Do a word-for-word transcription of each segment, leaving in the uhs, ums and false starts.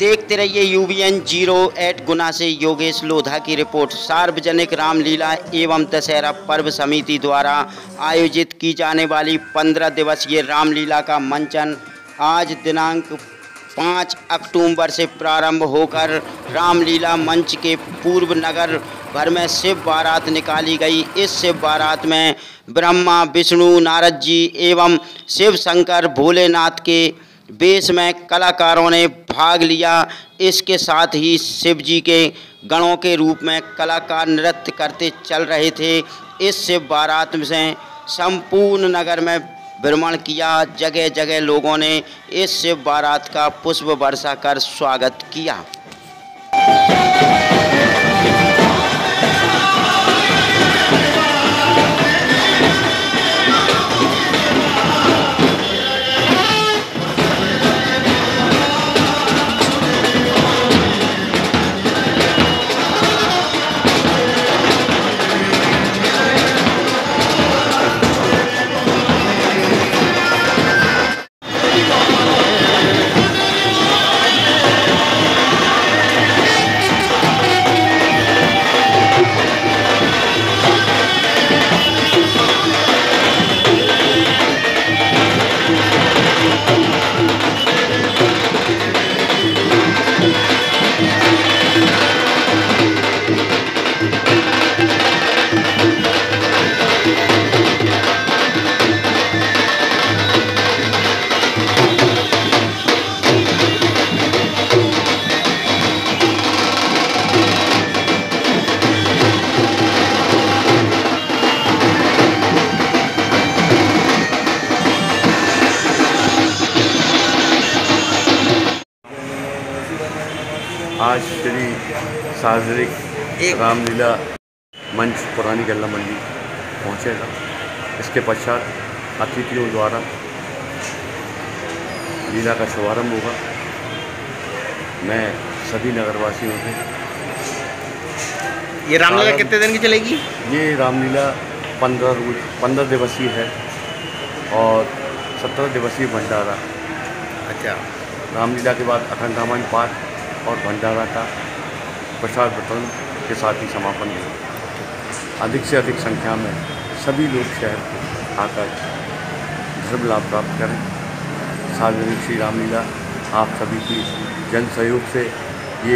देखते रहिए UVN zero eight गुना से योगेश लोधा की रिपोर्ट। सार्वजनिक रामलीला एवं दशहरा पर्व समिति द्वारा आयोजित की जाने वाली पंद्रह दिवसीय रामलीला का मंचन आज दिनांक पाँच अक्टूबर से प्रारंभ होकर रामलीला मंच के पूर्व नगर भर में शिव बारात निकाली गई। इस शिव बारात में ब्रह्मा विष्णु नारद जी एवं शिव शंकर भोलेनाथ के वेश में कलाकारों ने भाग लिया। इसके साथ ही शिव जी के गणों के रूप में कलाकार नृत्य करते चल रहे थे। इस शिव बारात से संपूर्ण नगर में भ्रमण किया। जगह जगह लोगों ने इस शिव बारात का पुष्प वर्षा कर स्वागत किया। आज श्री सार्वजनिक रामलीला मंच पुरानी गल्ला मंडी पहुँचेगा। इसके पश्चात अतिथियों द्वारा लीला का शुभारंभ होगा। मैं सभी नगरवासियों से ये रामलीला कितने दिन की चलेगी? ये रामलीला पंद्रह रोज पंद्रह दिवसीय है और सत्रह दिवसीय भंडारा। अच्छा। रामलीला के बाद अखंड रामायण पाठ और भंडारा का प्रसाद वितरण के साथ ही समापन होगा। अधिक से अधिक संख्या में सभी लोग शहर को आकर धर्म लाभ प्राप्त करें। सार्वजनिक श्री रामलीला आप सभी की जन सहयोग से ये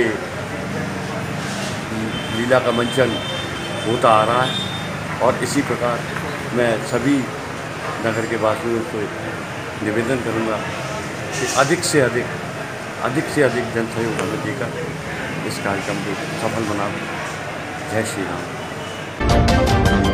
लीला का मंचन होता आ रहा है और इसी प्रकार मैं सभी नगर के वासियों से निवेदन करूंगा कि अधिक से अधिक अधिक से अधिक जन सहयोग हमें देकर इस कार्यक्रम को सफल बनाओ। जय श्री राम।